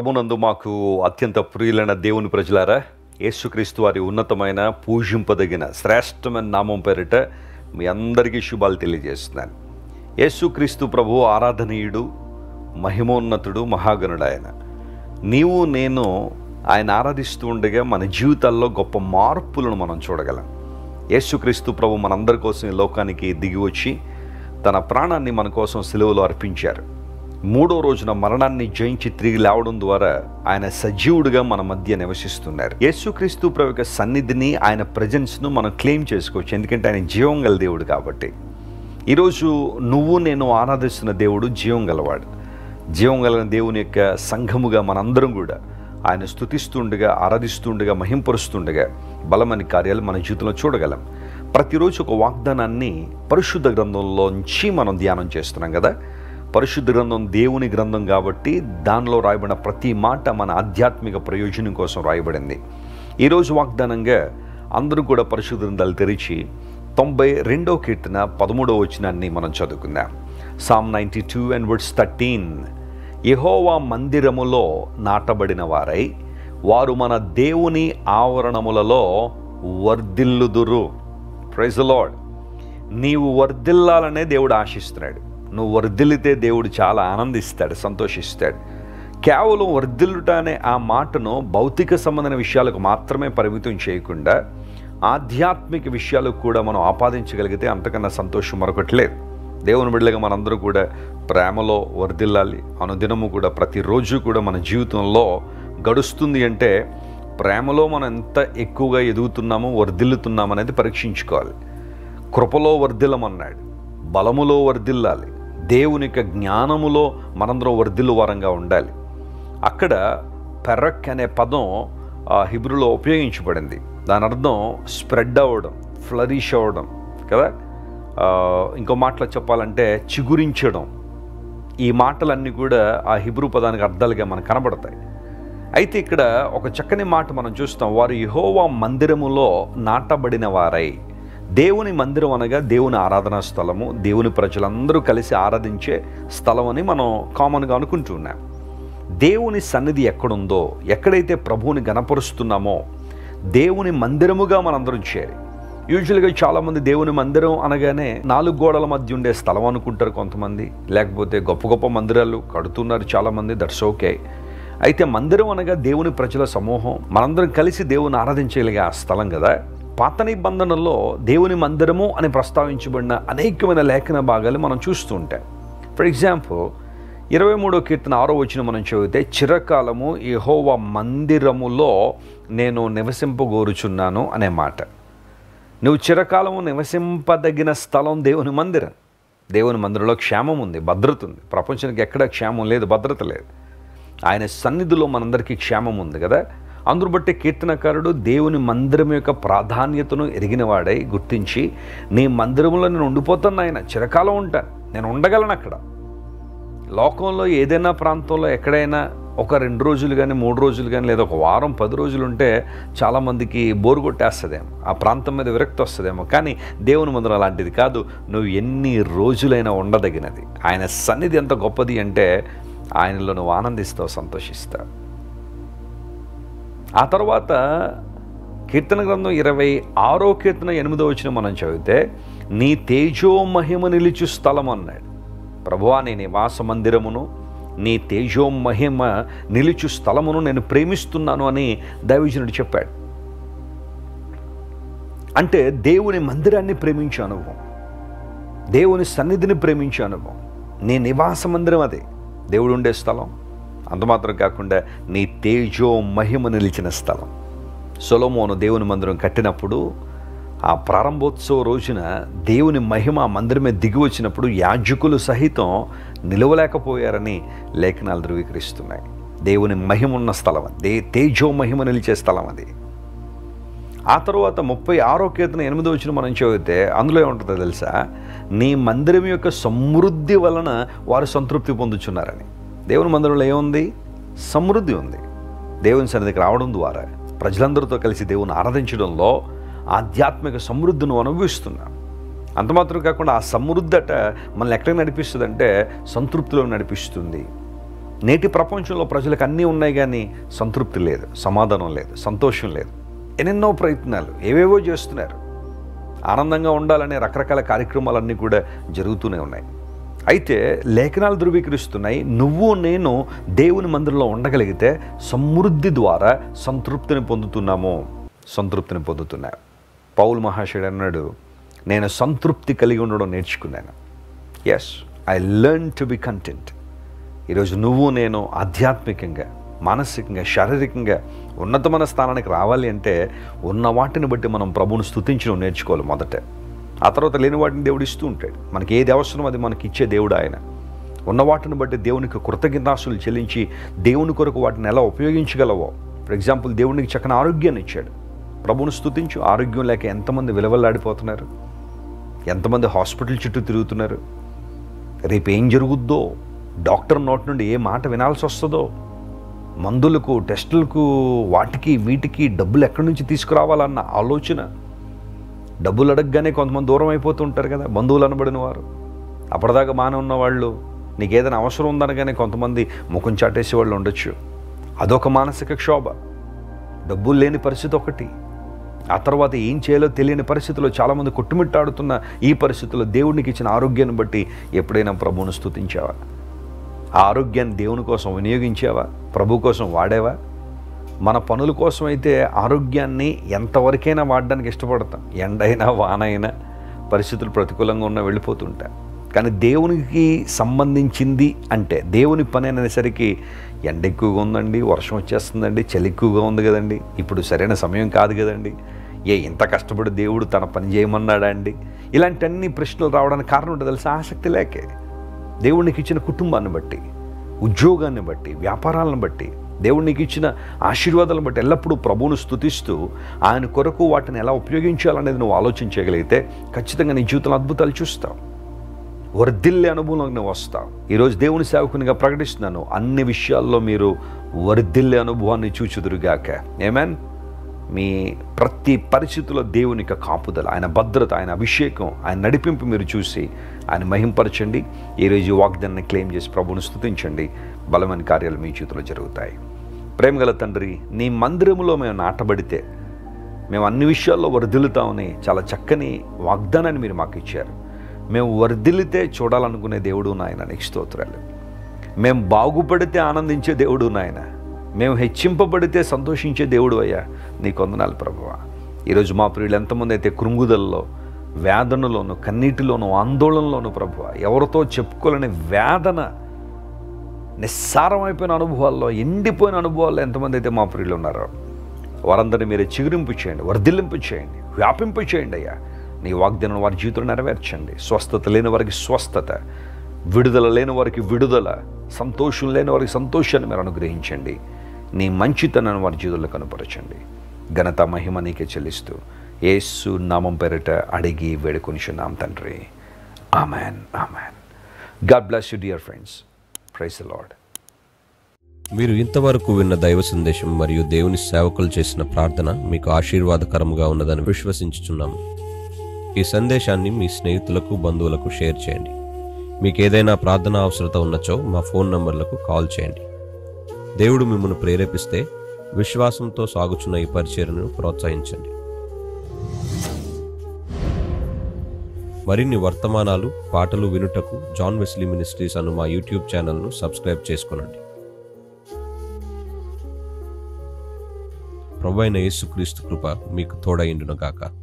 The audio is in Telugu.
ప్రభునందు మాకు అత్యంత ప్రియులైన దేవుని ప్రజలారా, యేసుక్రీస్తు వారి ఉన్నతమైన పూజింపదగిన శ్రేష్టమైన నామం పేరిట మీ అందరికీ శుభాలు తెలియజేస్తున్నాను. యేసుక్రీస్తు ప్రభు ఆరాధనీయుడు, మహిమోన్నతుడు, మహాగణుడు ఆయన. నీవు నేను ఆయన ఆరాధిస్తూ ఉండగా మన జీవితాల్లో గొప్ప మార్పులను మనం చూడగలం. యేసుక్రీస్తు ప్రభు మనందరి కోసం ఈ లోకానికి దిగి వచ్చి తన ప్రాణాన్ని మన కోసం సిలువలో అర్పించారు. 3వ రోజున మరణాన్ని జయించి తిరిగి లేవడం ద్వారా ఆయన సజీవుడిగా మన మధ్య నివసిస్తున్నారు. యేసుక్రీస్తు ప్రభు యొక్క సన్నిధిని, ఆయన ప్రజెన్స్ను మనం క్లెయిమ్ చేసుకోవచ్చు, ఎందుకంటే ఆయన జీవం గల దేవుడు కాబట్టి. ఈరోజు నువ్వు నేను ఆరాధిస్తున్న దేవుడు జీవం గలవాడు. జీవం కలిగిన దేవుని యొక్క సంఘముగా మనందరం కూడా ఆయన స్తుతిస్తుండగా, ఆరాధిస్తుండగా, మహింపరుస్తుండగా బలమైన కార్యాలు మన జీవితంలో చూడగలం. ప్రతిరోజు ఒక వాగ్దానాన్ని పరిశుద్ధ గ్రంథంలోంచి మనం ధ్యానం చేస్తున్నాం కదా. పరిశుద్ధ గ్రంథం దేవుని గ్రంథం కాబట్టి దానిలో రాయబడిన ప్రతి మాట మన ఆధ్యాత్మిక ప్రయోజనం కోసం రాయబడింది. ఈరోజు వాగ్దానంగా అందరూ కూడా పరిశుద్ధ గ్రంథాలు తెరిచి 92వ కీర్తన 13వ వచనాన్ని మనం చదువుకుందాం. Psalm 92 and verse 13. యెహోవా మందిరములో నాటబడిన వారై వారు మన దేవుని ఆవరణములలో వర్ధిల్లుదురు. Praise the lord. నీవు వర్ధిల్లాలనే దేవుడు ఆశిస్తున్నాడు. నువ్వు వర్ధిల్లితే దేవుడు చాలా ఆనందిస్తాడు, సంతోషిస్తాడు. కేవలం వర్ధిల్లుట అనే ఆ మాటను భౌతిక సంబంధమైన విషయాలకు మాత్రమే పరిమితం చేయకుండా ఆధ్యాత్మిక విషయాలకు కూడా మనం ఆపాదించగలిగితే అంతకన్నా సంతోషం మరొకటి లేదు. దేవుని బిడ్డలుగా మనందరూ కూడా ప్రేమలో వర్ధిల్లాలి. అనుదినము కూడా ప్రతిరోజు కూడా మన జీవితంలో గడుస్తుంది అంటే ప్రేమలో మనం ఎంత ఎక్కువగా ఎదుగుతున్నామో, వర్ధిల్లుతున్నాము అనేది పరీక్షించుకోవాలి. కృపలో వర్ధిల్లమన్నాడు, బలములో వర్ధిల్లాలి, దేవుని యొక్క జ్ఞానములో మనందరం వర్ధిల్లు వారంగా ఉండాలి. అక్కడ పెరక్ అనే పదం హిబ్రూలో ఉపయోగించబడింది. దాని అర్థం స్ప్రెడ్ అవ్వడం, ఫ్లరిష్ అవ్వడం కదా. ఇంకో మాటలో చెప్పాలంటే చిగురించడం. ఈ మాటలన్నీ కూడా ఆ హిబ్రూ పదానికి అర్థాలుగా మనకు కనబడతాయి. అయితే ఇక్కడ ఒక చక్కని మాట మనం చూస్తాం. వారు యెహోవా మందిరములో నాటబడిన వారై. దేవుని మందిరం అనగా దేవుని ఆరాధనా స్థలము, దేవుని ప్రజలందరూ కలిసి ఆరాధించే స్థలం అని మనం కామన్గా అనుకుంటున్నాం. దేవుని సన్నిధి ఎక్కడుందో, ఎక్కడైతే ప్రభువుని గణపరుస్తున్నామో దేవుని మందిరముగా మనందరం చేరి. యూజువల్గా చాలామంది దేవుని మందిరం అనగానే 4 గోడల మధ్య ఉండే స్థలం అనుకుంటారు కొంతమంది, లేకపోతే గొప్ప గొప్ప మందిరాలు కడుతున్నారు చాలామంది. That's okay. అయితే మందిరం అనగా దేవుని ప్రజల సమూహం, మనందరం కలిసి దేవుని ఆరాధించగలిగే ఆ స్థలం కదా. పాత నిబంధనలో దేవుని మందిరము అని ప్రస్తావించబడిన అనేకమైన లేఖన భాగాలు మనం చూస్తూ ఉంటాం. ఫర్ ఎగ్జాంపుల్ 23వ కీర్తన 6వ వచనం మనం చదివితే, చిరకాలము యెహోవా మందిరములో నేను నివసింపగోరుచున్నాను అనే మాట. నువ్వు చిరకాలము నివసింపదగిన స్థలం దేవుని మందిరం. దేవుని మందిరంలో క్షేమం ఉంది, భద్రత ఉంది. ప్రపంచానికి ఎక్కడ క్షేమం లేదు, భద్రత లేదు. ఆయన సన్నిధిలో మనందరికీ క్షేమం ఉంది కదా. అందును బట్టి కీర్తనకారుడు దేవుని మందిరం యొక్క ప్రాధాన్యతను ఎరిగినవాడై గుర్తించి, నీ మందిరంలో నేను ఉండిపోతాను, ఆయన చిరకాలం ఉంటాను, నేను ఉండగలను అక్కడ. లోకంలో ఏదైనా ప్రాంతంలో ఎక్కడైనా ఒక 2 రోజులు కానీ 3 రోజులు కానీ లేదా ఒక వారం 10 రోజులు ఉంటే చాలామందికి బోరు కొట్టేస్తుందేమో, ఆ ప్రాంతం మీద విరక్తి వస్తుందేమో. కానీ దేవుని మందిరం అలాంటిది కాదు. నువ్వు ఎన్ని రోజులైనా ఉండదగినది. ఆయన సన్నిధి ఎంత గొప్పది అంటే ఆయనలో నువ్వు ఆనందిస్తావు, సంతోషిస్తావు. ఆ తర్వాత కీర్తన గ్రంథం 26వ కీర్తన 8వ వచనం మనం చదివితే, నీ తేజో మహిమ నిలుచు స్థలం అన్నాడు. ప్రభువా, నీ నివాస మందిరమును, నీ తేజో మహిమ నిలుచు స్థలమును నేను ప్రేమిస్తున్నాను అని దైవజనుడు చెప్పాడు. అంటే దేవుని మందిరాన్ని ప్రేమించే అనుభవం, దేవుని సన్నిధిని ప్రేమించే అనుభవం. నీ నివాస మందిరం అదే, దేవుడు ఉండే స్థలం. అంతమాత్రం కాకుండా నీ తేజో మహిమ నిలిచిన స్థలం. సొలొమోను దేవుని మందిరం కట్టినప్పుడు ఆ ప్రారంభోత్సవ రోజున దేవుని మహిమ ఆ మందిరమే దిగి వచ్చినప్పుడు యాజకులు సహితం నిలవలేకపోయారని లేఖనాలు ధృవీకరిస్తున్నాయి. దేవుని మహిమ ఉన్న స్థలం అది, తేజో మహిమ నిలిచే స్థలం అది. ఆ తర్వాత 36వ కీర్తన 8వ వచనం మనం చదివితే అందులో ఏముంటుందో తెలుసా, నీ మందిరం యొక్క సమృద్ధి వలన వారు సంతృప్తి పొందుచున్నారని. దేవుని మందిరంలో ఏముంది? సమృద్ధి ఉంది. దేవుని సన్నిధికి రావడం ద్వారా ప్రజలందరితో కలిసి దేవుని ఆరాధించడంలో ఆధ్యాత్మిక సమృద్ధిని అనుభవిస్తున్నాం. అంతమాత్రం కాకుండా ఆ సమృద్ధి మనల్ని ఎక్కడికి నడిపిస్తుంది అంటే సంతృప్తిలో నడిపిస్తుంది. నేటి ప్రపంచంలో ప్రజలకు అన్నీ ఉన్నాయి కానీ సంతృప్తి లేదు, సమాధానం లేదు, సంతోషం లేదు. ఎన్నెన్నో ప్రయత్నాలు ఏవేవో చేస్తున్నారు. ఆనందంగా ఉండాలనే రకరకాల కార్యక్రమాలన్నీ కూడా జరుగుతూనే ఉన్నాయి. అయితే లేఖనాలు ధృవీకరిస్తున్నాయి, నువ్వు నేను దేవుని మందిరంలో ఉండగలిగితే సమృద్ధి ద్వారా సంతృప్తిని పొందుతున్నావు. పౌలు మహాశయుడు అన్నాడు, నేను సంతృప్తి కలిగి ఉండడం నేర్చుకున్నాను. Yes, I learn to be content. ఈరోజు నువ్వు నేను ఆధ్యాత్మికంగా, మానసికంగా, శారీరకంగా ఉన్నతమైన స్థానానికి రావాలి అంటే ఉన్న వాటిని బట్టి మనం ప్రభువును స్తుతించడం నేర్చుకోవాలి మొదట. ఆ తర్వాత లేని వాటిని దేవుడు ఇస్తూ ఉంటాడు. మనకి ఏది అవసరం అది మనకి ఇచ్చే దేవుడు ఆయన. ఉన్న వాటిని బట్టి దేవునికి కృతజ్ఞతాస్తులు చెల్లించి దేవుని కొరకు వాటిని ఎలా ఉపయోగించగలవో. ఫర్ ఎగ్జాంపుల్, దేవునికి చక్కని ఆరోగ్యాన్ని ఇచ్చాడు, ప్రభువును స్తుతించు. ఆరోగ్యం లేక ఎంతమంది విలవల్లాడిపోతున్నారు, ఎంతమంది హాస్పిటల్ చుట్టూ తిరుగుతున్నారు. రేపు ఏం జరుగుద్దో, డాక్టర్ నోటి నుండి ఏ మాట వినాల్సి వస్తుందో, మందులకు, టెస్టులకు, వాటికి వీటికి డబ్బులు ఎక్కడి నుంచి తీసుకురావాలన్న ఆలోచన. డబ్బులు అడగగానే కొంతమంది దూరం అయిపోతూ ఉంటారు కదా, బంధువులు అనబడిన వారు. అప్పటిదాకా బాగానే ఉన్నవాళ్ళు నీకు ఏదైనా అవసరం ఉందనగానే కొంతమంది ముఖం చాటేసే వాళ్ళు ఉండొచ్చు. అదొక మానసిక క్షోభ. డబ్బులు లేని పరిస్థితి ఒకటి. ఆ తర్వాత ఏం చేయాలో తెలియని పరిస్థితుల్లో చాలామంది కొట్టుమిట్టాడుతున్న ఈ పరిస్థితుల్లో దేవునికి ఇచ్చిన ఆరోగ్యాన్ని బట్టి ఎప్పుడైనా ప్రభువును స్తుతించావా? ఆ ఆరోగ్యాన్ని దేవుని కోసం వినియోగించావా? ప్రభు కోసం వాడావా? మన పనుల కోసం అయితే ఆరోగ్యాన్ని ఎంతవరకైనా వాడడానికి ఇష్టపడతాం. ఎండైనా వానైనా పరిస్థితులు ప్రతికూలంగా ఉన్నా వెళ్ళిపోతుంటా. కానీ దేవునికి సంబంధించింది అంటే దేవుని పని అనేసరికి ఎండ ఎక్కువగా ఉందండి, వర్షం వచ్చేస్తుందండి, చలి ఎక్కువగా ఉంది కదండి, ఇప్పుడు సరైన సమయం కాదు కదండి, ఇంత కష్టపడి దేవుడు తన పని చేయమన్నాడా అండి, ఇలాంటి ప్రశ్నలు రావడానికి కారణం ఉంటుంది తెలుసా? ఆసక్తి లేకే. దేవునికి ఇచ్చిన కుటుంబాన్ని బట్టి, ఉద్యోగాన్ని బట్టి, వ్యాపారాలను బట్టి, దేవునికి ఇచ్చిన ఆశీర్వాదాలను బట్టి ఎల్లప్పుడూ ప్రభువును స్తుతిస్తూ ఆయన కొరకు వాటిని ఎలా ఉపయోగించాలనేది నువ్వు ఆలోచించగలిగితే ఖచ్చితంగా నీ జీవితంలో అద్భుతాలు చూస్తావు. వర్ధిల్లే అనుభవంలోకి నువ్వు వస్తావు. ఈరోజు దేవుని సేవకునిగా ప్రకటిస్తున్నాను, అన్ని విషయాల్లో మీరు వర్ధిల్లే అనుభవాన్ని చూచుదురుగాక. ఆమేన్. మీ ప్రతి పరిస్థితుల్లో దేవుని యొక్క కాపుదల, ఆయన భద్రత, ఆయన అభిషేకం, ఆయన నడిపింపు మీరు చూసి ఆయన మహింపరచండి. ఈరోజు ఈ వాగ్దానాన్ని క్లెయిమ్ చేసి ప్రభువును స్తుతించండి. బలమైన కార్యాలు మీ జీవితంలో జరుగుతాయి. ప్రేమగల తండ్రి, నీ మందిరంలో మేము నాటబడితే మేము అన్ని విషయాల్లో వర్ధిల్లుతామని చాలా చక్కని వాగ్దానాన్ని మీరు మాకు ఇచ్చారు. మేము వర్ధిల్లితే చూడాలనుకునే దేవుడు నాయన, నీకు స్తోత్రాలు. మేము బాగుపడితే ఆనందించే దేవుడు నాయన, మేము హెచ్చింపబడితే సంతోషించే దేవుడు అయ్యా, నీకు వందనాలు ప్రభువా. ఈరోజు మా ప్రియులు ఎంతమంది అయితే కృంగుదలలో, వేదనలోను, కన్నీటిలోను, ఆందోళనలోను ప్రభువా, ఎవరితో చెప్పుకోలేని వేదన, నిస్సారమైపోయిన అనుభవాల్లో, ఎండిపోయిన అనుభవాల్లో ఎంతమంది అయితే మా ప్రియులు ఉన్నారో వారందరినీ మీరే చిగురింపు చేయండి, వర్ధిల్లింపు చేయండి, వ్యాపింపు చేయండి అయ్యా. నీ వాగ్దానం వారి జీవితంలో నెరవేర్చండి. స్వస్థత లేని వారికి స్వస్థత, విడుదల లేని వారికి విడుదల, సంతోషం లేని వారికి సంతోషాన్ని మీరు అనుగ్రహించండి. నీ మంచితనాన్ని వారి జీవితంలో కనుపరచండి. ఘనత మహిమ నీకే చెల్లిస్తూ యేసు నామం పేరిట అడిగి వేడుకొనిచున్నాం తండ్రి. Amen, amen. God bless you dear friends. Praise the lord. మీరు ఇంతవరకు విన్న దైవ సందేశం మరియు దేవుని సేవకులు చేసిన ప్రార్థన మీకు ఆశీర్వాదకరముగా ఉన్నదని విశ్వసించుచున్నాము. ఈ సందేశాన్ని మీ స్నేహితులకు, బంధువులకు షేర్ చేయండి. మీకు ఏదైనా ప్రార్థన అవసరత ఉన్నచో మా ఫోన్ నంబర్లకు కాల్ చేయండి. దేవుడు మిమ్మల్ని ప్రేరేపిస్తే విశ్వాసంతో సాగుచున్న ఈ పరిచర్యను ప్రోత్సహించండి. మరిన్ని వర్తమానాలు, పాటలు వినుటకు జాన్ వెస్లీ మినిస్ట్రీస్ అను మా యూట్యూబ్ ఛానల్ను సబ్స్క్రైబ్ చేసుకోనండి. ప్రభువైన యేసుక్రీస్తు కృప మీకు తోడైండును గాక.